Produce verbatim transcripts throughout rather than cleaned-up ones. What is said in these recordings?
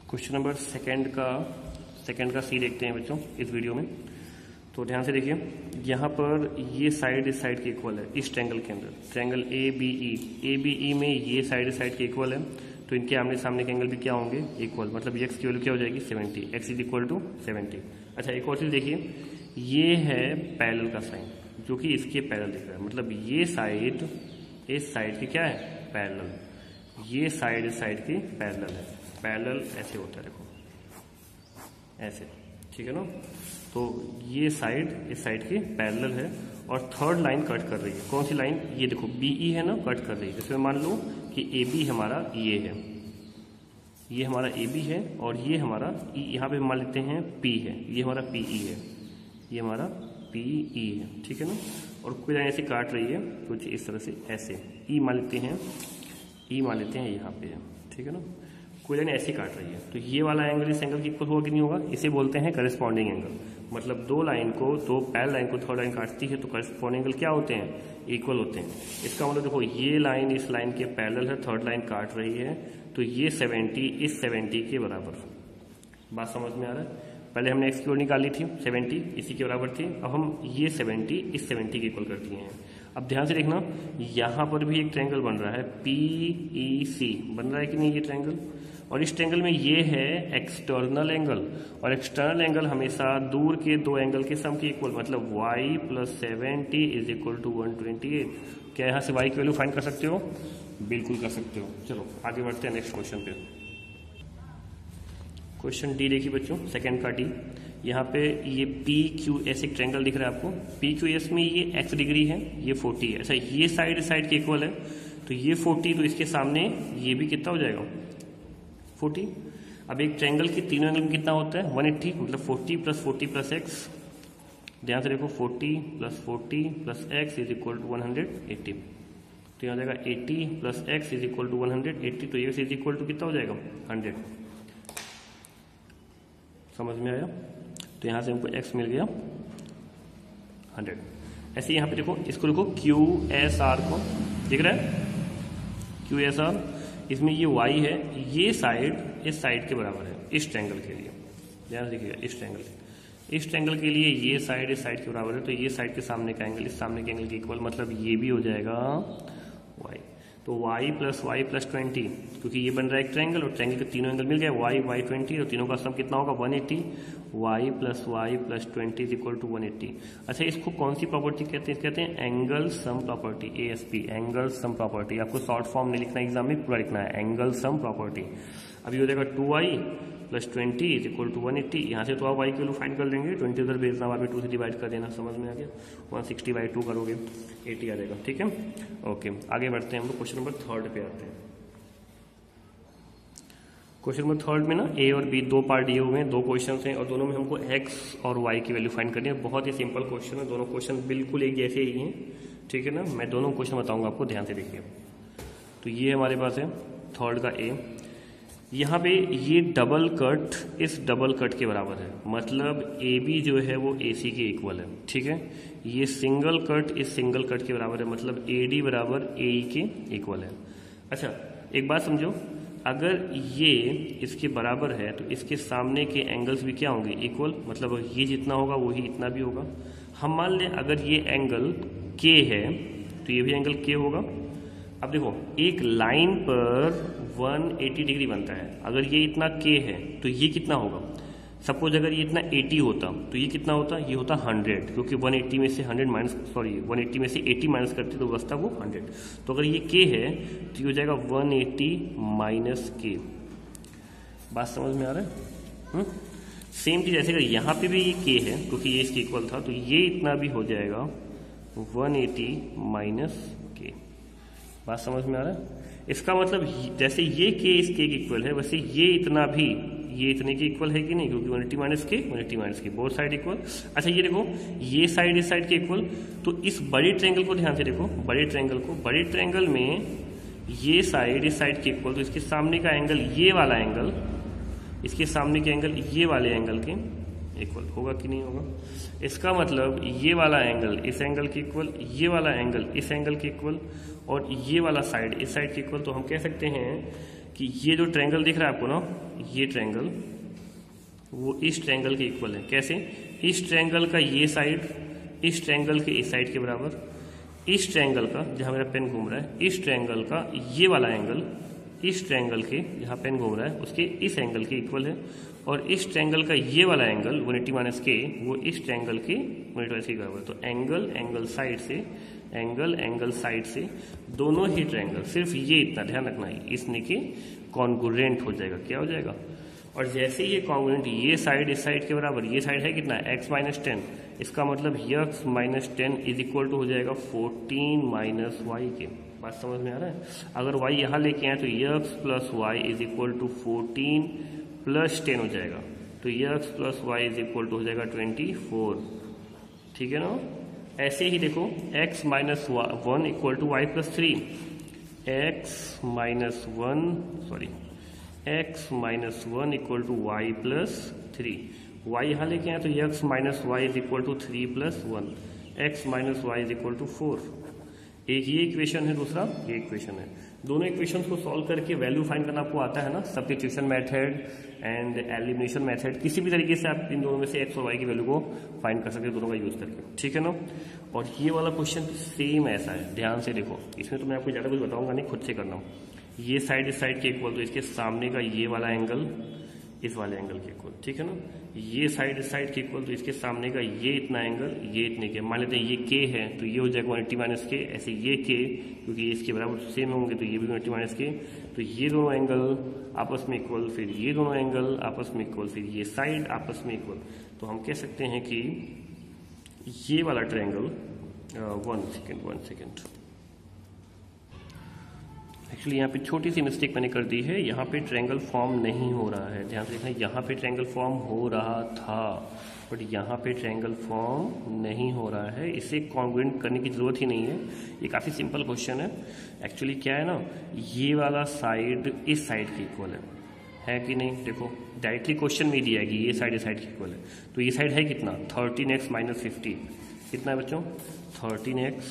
Question number second का second का C देखते हैं बच्चों इस वीडियो में। तो ध्यान से देखिए, यहाँ पर ये साइड इस साइड के इक्वल है इस ट्रायंगल के अंदर, triangle A B E A B E में ये साइड इस साइड के इक्वल है, तो इनके आमने सामने के एंगल भी क्या होंगे, इक्वल। मतलब एक्स की वैल्यू क्या हो जाएगी, seventy, x is equal to seventy. अच्छा, एक और चीज़ देखिए, ये है पैरेलल का साइन जो कि इसके पैरेलल दिख रहा है, मतलब ये साइड इस साइड की क्या है, पैरेलल, ये साइड इस साइड की पैरेलल है। पैरेलल ऐसे होता है, देखो ऐसे, ठीक है ना। तो ये साइड इस साइड की पैरेलल है और थर्ड लाइन कट कर रही है। कौन सी लाइन, ये देखो बीई है ना, कट कर रही है। इसमें मान लो कि ए बी हमारा ये है, ये हमारा ए बी है और ये हमारा ई, यहाँ पे मान लेते हैं पी है, ये हमारा पी ई है, ये हमारा पी ई है, ठीक है ना। और कोई लाइन ऐसे काट रही है कुछ इस तरह से, ऐसे ई मान लेते हैं, ई मान लेते हैं यहाँ पे है, ठीक है ना। कोई लाइन ऐसे काट रही है, तो ये वाला एंगल इस एंगल की इक्वल होगा कि नहीं होगा, इसे बोलते हैं करस्पॉन्डिंग एंगल। मतलब दो लाइन को, दो पैरेलल लाइन को थर्ड लाइन काटती है तो करस्पॉन्डिंग एंगल क्या होते हैं, इक्वल होते हैं। इसका मतलब देखो, ये लाइन इस लाइन के पैरेलल है, थर्ड लाइन काट रही है, तो ये सेवेंटी इस सेवेंटी के बराबर। बात समझ में आ रहा है। पहले हमने एक्स की ओर निकाली थी, सेवेंटी इसी के बराबर थी, अब हम ये सेवेंटी इस सेवेंटी के इक्वल कर दिए हैं। अब ध्यान से देखना, यहाँ पर भी एक ट्रायंगल बन रहा है, पी ई सी बन रहा है कि नहीं ये ट्रायंगल, और इस ट्रायंगल में ये है एक्सटर्नल एंगल, और एक्सटर्नल एंगल हमेशा दूर के दो एंगल के सम के इक्वल, मतलब y plus seventy is equal to one twenty eight. क्या यहाँ से y की वैल्यू फाइंड कर सकते हो, बिल्कुल कर सकते हो। चलो आगे बढ़ते हैं नेक्स्ट क्वेश्चन पे। क्वेश्चन डी देखिए बच्चों, सेकंड का डी। यहाँ पे ये पी क्यू एस एक ट्रायंगल दिख रहा है आपको, पी क्यू एस में ये एक्स डिग्री है, ये फोर्टी है। अच्छा, ये साइड साइड के इक्वल है, तो ये फोर्टी, तो इसके सामने ये भी कितना हो जाएगा, फोर्टी। अब एक ट्रायंगल के तीनों एंगल में कितना होता है, वन एट्टी, मतलब forty plus forty plus x. ध्यान से देखो, forty plus forty plus x is equal to one hundred eighty. तो यहाँ जाएगा eighty plus x is equal to one hundred eighty, तो एक्स इज इक्वल टू कितना हो जाएगा, हंड्रेड। समझ में आया। तो यहाँ से हमको x मिल गया हंड्रेड। ऐसे यहाँ पे देखो, इसको देखो क्यू एस आर को, दिख रहा है क्यू एस आर, इसमें ये y है, ये साइड इस साइड के बराबर है इस ट्रायंगल के लिए। ध्यान देखिएगा, इस ट्रायंगल इस ट्रायंगल के लिए ये साइड इस साइड के बराबर है, तो ये साइड के सामने का एंगल इस सामने के एंगल के इक्वल, मतलब ये भी हो जाएगा y। तो y plus y plus twenty, क्योंकि ये बन रहा है एक ट्रायंगल और ट्रायंगल के तीनों एंगल मिल गए, y y ट्वेंटी, तो तीनों का सम कितना होगा, one eighty. y plus y plus twenty is equal to one eighty. अच्छा, इसको कौन सी प्रॉपर्टी कहते हैं, कहते हैं angle sum property, A S P, angle sum property. आपको शॉर्ट फॉर्म नहीं लिखना एग्जाम में, पूरा लिखना है, एंगल सम प्रॉपर्टी। अभी हो जाएगा two y plus twenty is equal to one eighty. यहाँ से तो आप y की वैल्यू फाइंड कर लेंगे, ट्वेंटी उधर भेजना, बाद में टू से डिवाइड कर देना, समझ में आ गया। वन सिक्सटी बाई टू करोगे, एटी आ जाएगा, ठीक है। ओके, आगे बढ़ते हैं हम लोग क्वेश्चन नंबर थर्ड पे आते हैं। क्वेश्चन नंबर थर्ड में ना ए और बी दो पार्ट दिए हुए हैं, दो क्वेश्चन हैं और दोनों में हमको एक्स और वाई की वैल्यू फाइंड करनी है। बहुत ही सिंपल क्वेश्चन है, दोनों क्वेश्चन बिल्कुल एक जैसे ही हैं, ठीक है ना। मैं दोनों क्वेश्चन बताऊंगा आपको, ध्यान से देखिए। तो ये हमारे पास है थर्ड का ए, यहाँ पे ये डबल कट इस डबल कट के बराबर है, मतलब ए बी जो है वो ए सी के इक्वल है, ठीक है। ये सिंगल कट इस सिंगल कट के बराबर है, मतलब ए डी बराबर ए ई के इक्वल है। अच्छा, एक बात समझो, अगर ये इसके बराबर है तो इसके सामने के एंगल्स भी क्या होंगे, इक्वल, मतलब ये जितना होगा वही इतना भी होगा। हम मान लें अगर ये एंगल के है तो ये भी एंगल के होगा। अब देखो, एक लाइन पर वन एट्टी डिग्री बनता है, अगर ये इतना के है तो ये कितना होगा, सपोज अगर ये इतना एटी होता तो ये कितना होता, ये होता हंड्रेड, क्योंकि वन एट्टी में से hundred minus sorry one eighty में से एटी माइनस करते तो बचता वो हंड्रेड। तो अगर ये के है तो ये हो जाएगा वन एट्टी माइनस के। बात समझ में आ रहा है। हुँ? सेम चीज ऐसे अगर यहाँ पे भी ये के है, क्योंकि ये इसके इक्वल था, तो ये इतना भी हो जाएगा वन एट्टी माइनस के। बात समझ में आ रहा है। इसका मतलब जैसे ये के इसके इक्वल है, वैसे ये इतना भी ये इतने के इक्वल है कि नहीं, क्योंकि वन एट्टी माइनस के वन एट्टी माइनस के, बोथ साइड इक्वल। अच्छा, ये देखो, ये साइड इस साइड के इक्वल, तो इस बड़े ट्रायंगल को ध्यान से देखो, बड़े ट्रायंगल को, बड़े ट्रायंगल में ये साइड इस साइड के इक्वल, तो इसके सामने का एंगल, ये वाला एंगल इसके सामने के एंगल ये वाले एंगल के इक्वल होगा कि नहीं होगा। इसका मतलब ये वाला एंगल इस एंगल के इक्वल, ये वाला एंगल इस एंगल के इक्वल, और ये वाला साइड इस साइड के इक्वल। तो हम कह सकते हैं कि ये जो ट्रायंगल दिख रहा है आपको ना, ये ट्रायंगल वो इस ट्रायंगल के इक्वल है। कैसे? इस ट्रायंगल का ये साइड इस ट्रायंगल के इस साइड के बराबर, इस ट्रायंगल का जहां मेरा पेन घूम रहा है इस ट्रायंगल का ये वाला एंगल इस ट्रायंगल के जहां पेन घूम रहा है उसके इस एंगल के इक्वल है, और इस ट्रायंगल का ये वाला एंगल वन एटी माइनस के वो इस ट्रायंगल के वन एटी माइनस के बराबर। तो एंगल एंगल साइड से एंगल एंगल साइड से दोनों ही ट्रायंगल, सिर्फ ये इतना ध्यान रखना है, इसने के कॉन्ग्रुएंट हो जाएगा। क्या हो जाएगा? और जैसे ये कॉन्ग्रुएंट ये साइड इस साइड के बराबर, ये साइड है कितना एक्स माइनस टेन, इसका मतलब x minus ten is equal to हो जाएगा फोर्टीन माइनस वाई के। बात समझ में आ रहा है? अगर वाई यहाँ लेके आए तो x plus y is equal to fourteen plus ten हो जाएगा, तो x plus y is equal to हो जाएगा ट्वेंटी फोर। ठीक है ना? ऐसे ही देखो x minus one equal to y plus three, x minus one sorry x minus one equal to y plus three, y यहाँ लेके आए तो x minus y is equal to three plus one, x minus y is equal to four. एक ये equation है, दूसरा ये equation है। दोनों इक्वेशंस को सॉल्व करके वैल्यू फाइंड करना आपको आता है ना, substitution method and elimination method, किसी भी तरीके से आप इन दोनों में से एक्स और वाई की वैल्यू को फाइंड कर सकते हैं दोनों का यूज करके। ठीक है ना? और ये वाला क्वेश्चन सेम ऐसा है, ध्यान से देखो, इसमें तो मैं आपको ज्यादा कुछ बताऊंगा नहीं, खुद से करना। ये साइड इस साइड के इक्वल, तो इसके सामने का ये वाला एंगल इस वाले एंगल के इक्वल। ठीक है ना? ये साइड इस साइड के इक्वल, तो इसके सामने का ये इतना एंगल ये इतने के, मान लेते हैं ये के है तो ये हो जाएगा वन एट्टी माइनस के, ऐसे ये के क्योंकि ये इसके बराबर सेम होंगे तो ये भी वन एट्टी माइनस के, तो ये दोनों एंगल आपस में इक्वल, फिर ये दोनों एंगल आपस में इक्वल, फिर ये साइड आपस में इक्वल। तो हम कह सकते हैं कि ये वाला triangle, one second one second actually यहाँ पे छोटी सी मिस्टेक मैंने कर दी है, यहाँ पे ट्रायंगल फॉर्म नहीं हो रहा है, ध्यान से देखना, यहाँ पे ट्रायंगल फॉर्म हो रहा था बट यहाँ पे ट्रायंगल फॉर्म नहीं हो रहा है, इसे कॉन्ग्रुएंट करने की जरूरत ही नहीं है। ये काफ़ी सिंपल क्वेश्चन है। एक्चुअली क्या है ना, ये वाला साइड इस साइड के इक्वल है, है कि नहीं? देखो डायरेक्टली क्वेश्चन में दिया है कि ये साइड इस साइड के इक्वल है, तो ये साइड है कितना, थर्टीन एक्स माइनस फिफ्टी, कितना है बच्चों, थर्टीन एक्स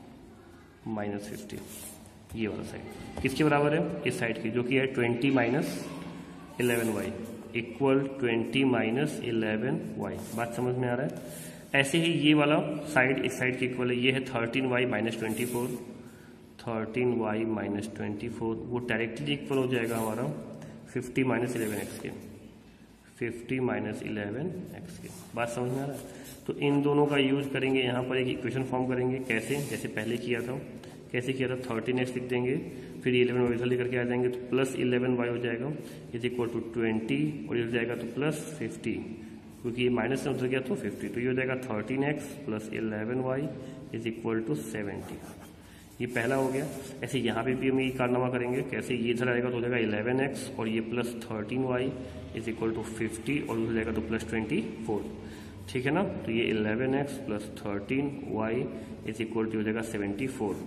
माइनस फिफ्टी, ये वाला साइड किसके बराबर है, इस साइड की, जो कि है twenty minus eleven y equal twenty minus eleven y. बात समझ में आ रहा है? ऐसे ही ये वाला साइड इस साइड के इक्वल है, ये है thirteen y minus twenty four, thirteen y minus twenty four, वो डायरेक्टली इक्वल हो जाएगा हमारा फिफ्टी माइनस इलेवन एक्स के, फिफ्टी माइनस इलेवन एक्स के। बात समझ में आ रहा है? तो इन दोनों का यूज करेंगे, यहाँ पर एक इक्वेशन फॉर्म करेंगे, कैसे, जैसे पहले किया था। कैसे किया था, थर्टीन एक्स लिख देंगे, फिर इलेवन वाई इधर लेकर के आ जाएंगे तो प्लस इलेवन वाई हो जाएगा इज इक्वल टू ट्वेंटी, और इधर जाएगा तो प्लस फिफ्टी, क्योंकि ये माइनस से उधर गया तो फिफ्टी, तो ये हो जाएगा thirteen x plus eleven y is equal to seventy. ये पहला हो गया। ऐसे यहाँ पे भी हम ये कारनामा करेंगे, कैसे, ये इधर आएगा तो हो जाएगा इलेवन एक्स और ये plus thirteen y is equal to fifty, और उधर जाएगा तो प्लस ट्वेंटी फोर। ठीक है ना? तो ये eleven x plus thirteen y is equal to हो जाएगा सेवेंटी फोर,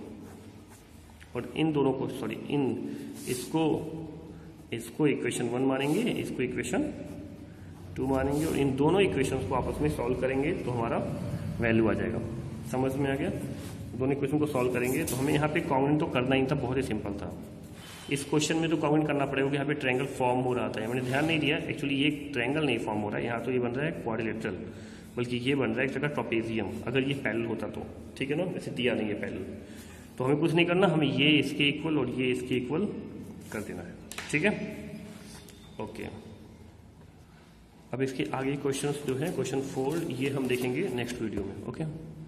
और इन दोनों को सॉरी इन इसको इसको इक्वेशन वन मानेंगे, इसको इक्वेशन टू मानेंगे, और इन दोनों इक्वेशंस को आपस में सॉल्व करेंगे तो हमारा वैल्यू आ जाएगा। समझ में आ गया? दोनों इक्वेशन को सॉल्व करेंगे तो हमें यहाँ पे कॉन्ग्रुएंट तो करना ही था, बहुत ही सिंपल था। इस क्वेश्चन में तो कॉन्ग्रुएंट करना पड़ेगा कि यहाँ पे ट्रायंगल फॉर्म हो रहा था, मैंने ध्यान नहीं दिया, एक्चुअली ये ट्रायंगल नहीं फॉर्म हो रहा है, यहाँ तो ये बन रहा है क्वाड्रिलेटरल, बल्कि ये बन रहा है एक जगह ट्रपेजियम, अगर ये पैरेलल होता तो। ठीक है ना? वैसे दिया नहीं है पैरेलल, तो हमें कुछ नहीं करना, हमें ये इसके इक्वल और ये इसके इक्वल कर देना है। ठीक है? ओके, अब इसके आगे क्वेश्चंस जो है क्वेश्चन फोर, ये हम देखेंगे नेक्स्ट वीडियो में। ओके।